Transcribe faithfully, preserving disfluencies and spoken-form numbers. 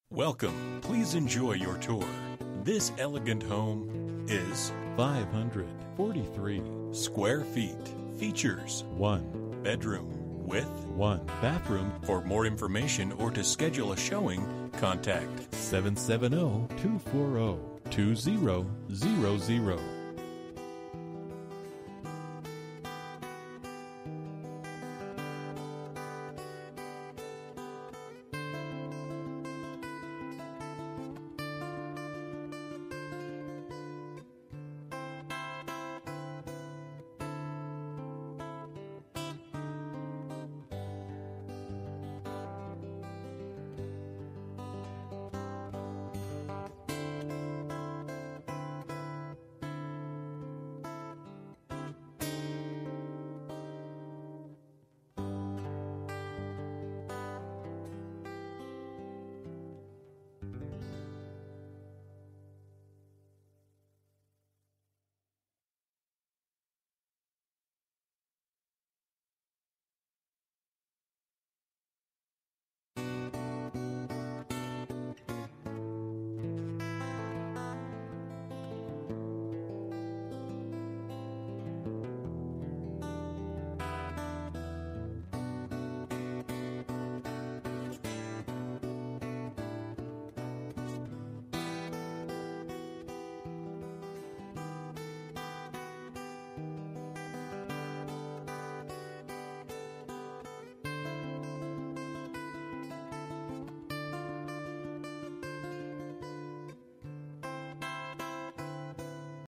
Welcome. Please enjoy your tour. This elegant home is five hundred forty-three square feet. Features one bedroom with one bathroom. For more information or to schedule a showing, contact seven seven zero, two four zero, two zero zero zero.